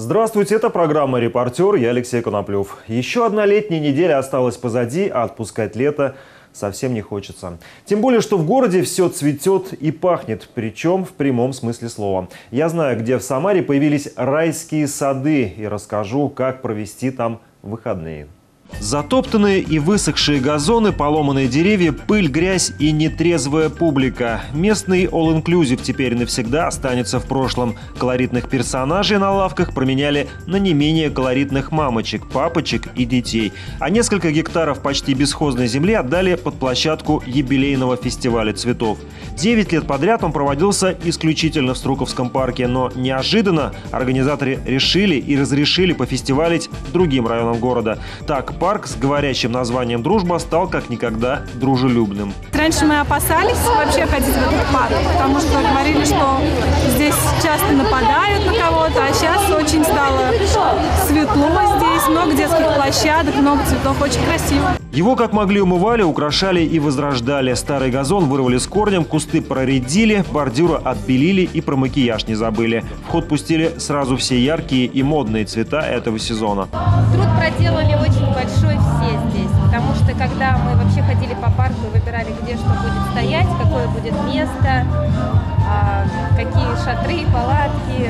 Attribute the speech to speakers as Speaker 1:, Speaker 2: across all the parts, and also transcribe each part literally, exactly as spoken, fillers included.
Speaker 1: Здравствуйте, это программа «Репортер», я Алексей Коноплев. Еще одна летняя неделя осталась позади, а отпускать лето совсем не хочется. Тем более, что в городе все цветет и пахнет, причем в прямом смысле слова. Я знаю, где в Самаре появились райские сады, и расскажу, как провести там выходные. Затоптанные и высохшие газоны, поломанные деревья, пыль, грязь и нетрезвая публика. Местный all-inclusive теперь навсегда останется в прошлом. Колоритных персонажей на лавках променяли на не менее колоритных мамочек, папочек и детей. А несколько гектаров почти бесхозной земли отдали под площадку юбилейного фестиваля цветов. Девять лет подряд он проводился исключительно в Струковском парке, но неожиданно организаторы решили и разрешили пофестивалить другим районам города. Так, парк с говорящим названием «Дружба» стал как никогда дружелюбным.
Speaker 2: Раньше мы опасались вообще ходить в этот парк, потому что говорили, что здесь часто нападают на кого-то, а сейчас очень стало светло здесь, много детских площадок, много цветов, очень красиво.
Speaker 1: Его как могли умывали, украшали и возрождали. Старый газон вырвали с корнем, кусты проредили, бордюры отбелили и про макияж не забыли. В ход пустили сразу все яркие и модные цвета этого сезона.
Speaker 3: Труд проделали очень большой все здесь, потому что когда мы вообще ходили по парку и выбирали, где что будет стоять, какое будет место, какие шатры, палатки,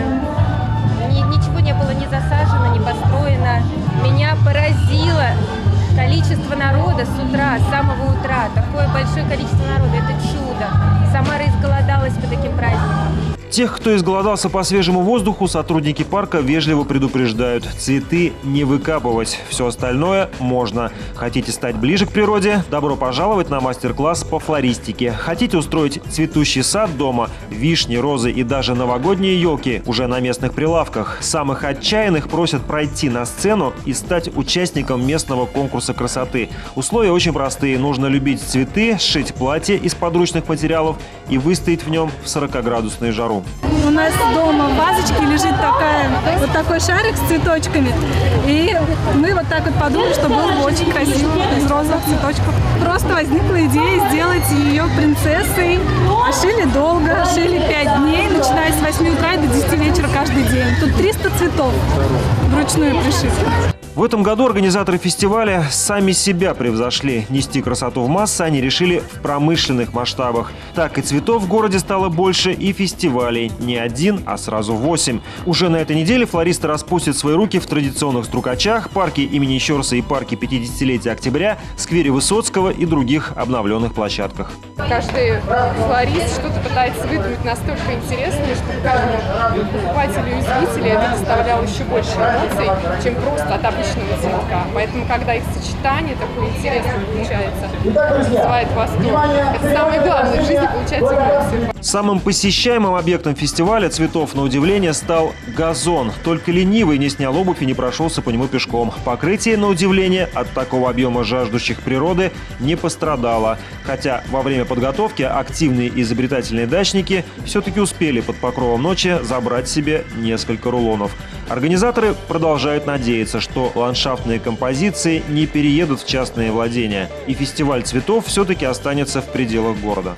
Speaker 3: ничего не было ни засажено, ни построено. Меня поразило количество народа с утра, с самого утра. Такое большое количество народа – это чудо. Самара изголодалась по таким праздникам.
Speaker 1: Тех, кто изголодался по свежему воздуху, сотрудники парка вежливо предупреждают: цветы не выкапывать, все остальное можно. Хотите стать ближе к природе? Добро пожаловать на мастер-класс по флористике. Хотите устроить цветущий сад дома? Вишни, розы и даже новогодние елки уже на местных прилавках. Самых отчаянных просят пройти на сцену и стать участником местного конкурса красоты. Условия очень простые. Нужно любить цветы, сшить платье из подручных материалов и выстоять в нем в сорокаградусную жару.
Speaker 2: У нас дома в вазочке лежит такая, вот такой шарик с цветочками. И мы вот так вот подумали, что было бы очень красиво из розовых цветочков. Просто возникла идея сделать ее принцессой. Шили долго, шили пять дней, начиная с восьми утра и до десяти вечера каждый день. Тут триста цветов вручную пришиты.
Speaker 1: В этом году организаторы фестиваля сами себя превзошли. Нести красоту в массы они решили в промышленных масштабах. Так и цветов в городе стало больше, и фестивалей. Не один, а сразу восемь. Уже на этой неделе флористы распустят свои руки в традиционных Струкачах, парке имени Щорса и парке пятидесятилетия Октября, сквере Высоцкого и других обновленных площадках.
Speaker 4: Каждый флорист что-то пытается выдумать настолько интересное, чтобы каждому покупателю и зрителю это доставляло еще больше эмоций, чем просто от обычного цветка. Поэтому, когда их сочетание такое интересное получается, вызывает восторг. Это самое главное в жизни — получать эмоции.
Speaker 1: Самым посещаемым объектом фестиваля цветов, на удивление, стал газон. Только ленивый не снял обувь и не прошелся по нему пешком. Покрытие, на удивление, от такого объема жаждущих природы не пострадало. Хотя во время подготовки активные изобретательные дачники все-таки успели под покровом ночи забрать себе несколько рулонов. Организаторы продолжают надеяться, что ландшафтные композиции не переедут в частные владения, и фестиваль цветов все-таки останется в пределах города.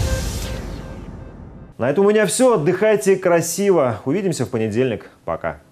Speaker 1: На этом у меня все. Отдыхайте красиво. Увидимся в понедельник. Пока.